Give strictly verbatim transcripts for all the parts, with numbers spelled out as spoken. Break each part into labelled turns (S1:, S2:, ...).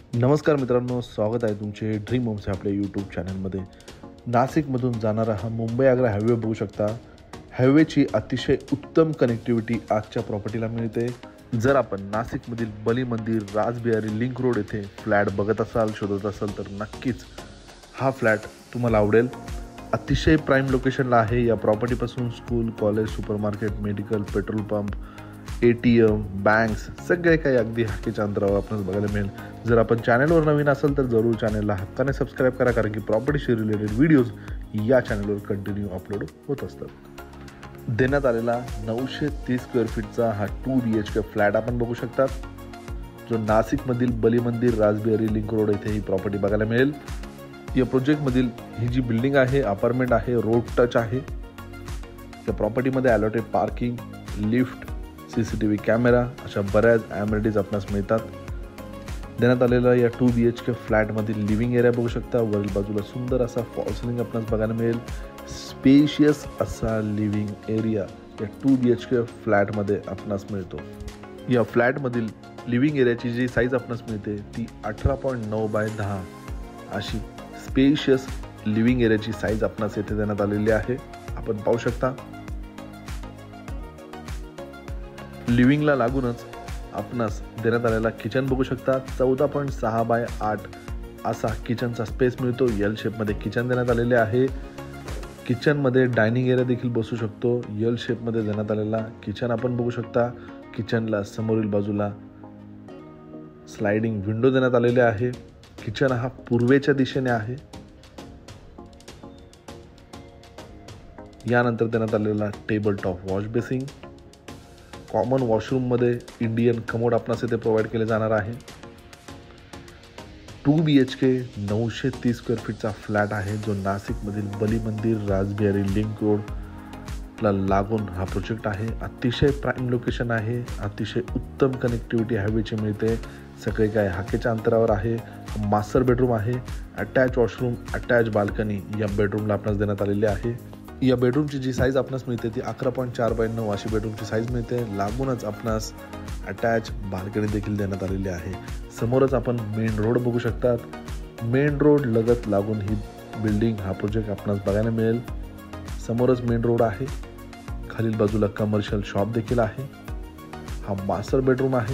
S1: नमस्कार मित्रांनो, स्वागत आहे तुमचे ड्रीम होम्स या आपल्या यूट्यूब चॅनलमध्ये. नाशिकमधून जाणारा हा मुंबई आग्रा हायवे बघू शकता. हायवेची अतिशय उत्तम कनेक्टिव्हिटी आजच्या प्रॉपर्टीला मिळते. जर आपण नाशिकमधील बली मंदिर, राजबिहारी लिंक रोड येथे फ्लॅट बघत असाल, शोधत असाल तर नक्कीच हा फ्लॅट तुम्हाला आवडेल. अतिशय प्राईम लोकेशनला आहे. या प्रॉपर्टीपासून school, college, supermarket, medical, petrol pump, A T M, banks सगळे काही अगदी हक्कीच्या अंतरावर आपल्याला बघायला मिळेल. जर आपण चॅनलवर नवीन असेल तर जरूर चॅनलला हक्काने सबस्क्राईब करा, कारण की प्रॉपर्टीशी रिलेटेड व्हिडिओज या चॅनलवर कंटिन्यू अपलोड होत असतात. देण्यात आलेला नऊशे तीस स्क्वेअर फीटचा हा two B H K flat आपण बघू शकतात, जो नाशिकमधील बली मंदिर, राजबिहारी लिंक रोड येथे ही प्रॉपर्टी बघायला मिळेल. या प्रोजेक्टमधील ही जी बिल्डिंग आहे, अपार्टमेंट आहे, रोड टच आहे. या प्रॉपर्टीमध्ये allotted parking, lift, C C T V camera अशा बऱ्याच ॲम्युनिटीज आपणास मिळतात. देण्यात आलेला या टू बी एच के फ्लॅटमधील लिव्हिंग एरिया बघू शकता. वरील बाजूला सुंदर असा फॉल सिलिंग आपणास बघायला मिळेल. स्पेशियस असा लिव्हिंग एरिया या टू बी एच के फ्लॅटमध्ये आपणास मिळतो. या फ्लॅटमधील लिव्हिंग एरियाची जी साईज आपणास मिळते ती अठरा पॉईंट नऊ बाय दहा अशी स्पेशियस लिव्हिंग एरियाची साईज आपणास येथे देण्यात आलेली आहे. आपण पाहू शकता. लिव्हिंगला लागूनच आपणास देण्यात आलेला किचन बघू शकता. चौदा पॉईंट सहा बाय आठ असा किचनचा स्पेस मिळतो. एल शेपमध्ये किचन देण्यात आलेले आहे. किचनमध्ये डायनिंग एरिया देखील बसू शकतो. एल शेपमध्ये देण्यात आलेला किचन आपण बघू शकता. किचनला समोरील बाजूला स्लायडिंग विंडो देण्यात आलेले आहे. किचन हा पूर्वेच्या दिशेने आहे. यानंतर देण्यात आलेला table top wash basin. Common वॉशरूममध्ये इंडियन कमोड आपणास येथे प्रोव्हाइड केले जाणार आहे. टू बी एच के नऊशे तीस स्क्वेअर फीटचा फ्लॅट आहे, जो नाशिकमधील बली मंदिर, राजबिहारी लिंक रोडला लागून हा प्रोजेक्ट आहे. अतिशय प्राईम लोकेशन आहे. अतिशय उत्तम कनेक्टिव्हिटी हायवेची मिळते. सगळे काय हाकेच्या अंतरावर आहे. मास्टर बेडरूम आहे. अटॅच वॉशरूम, अटॅच बाल्कनी या बेडरूमला आपणास देण्यात आलेली आहे. या बेडरूमची जी साईज आपणास मिळते ती अकरा पॉईंट चार बाय नऊ अशी बेडरूमची साईज मिळते. लागूनच आपणास अटॅच बाल्कनी देखील देण्यात आलेली आहे. समोरच आपण मेन रोड बघू शकतात. मेन रोड लगत लागून ही बिल्डिंग, हा प्रोजेक्ट आपणास बघायला मिळेल. समोरच मेन रोड आहे. खालील बाजूला कमर्शियल शॉप देखील आहे. हा मास्टर बेडरूम आहे.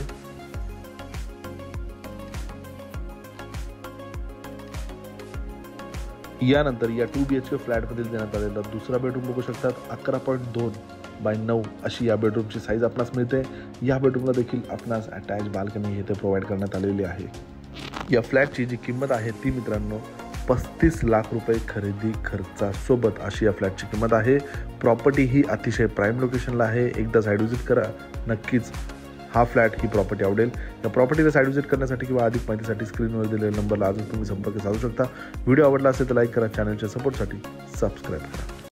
S1: यानंतर या टू बी एच के फ्लॅटमधील देण्यात आलेला दुसरा बेडरूम बघू शकतात. अकरा पॉईंट दोन बाय नऊ अशी या बेडरूमची साईज आपणास मिळते. या बेडरूमला देखील आपणास अटॅच बाल्कनी येथे प्रोव्हाइड करण्यात आलेली आहे. या फ्लॅटची जी किंमत आहे ती मित्रांनो पस्तीस लाख रुपये खरेदी खर्चासोबत अशी या फ्लॅटची किंमत आहे. प्रॉपर्टी ही अतिशय प्राईम लोकेशनला आहे. एकदा साईड व्हिजिट करा, नक्कीच हा फ्लॅट ही प्रॉपर्टी आवडेल. या प्रॉपर्टीला साईड व्हिजिट करण्यासाठी किंवा अधिक माहितीसाठी स्क्रीनवर दिलेल्या नंबरला आजच तुम्ही संपर्क साधू शकता. व्हिडिओ आवडला असेल तर लाईक करा. चॅनलच्या सपोर्टसाठी सबस्क्राईब करा.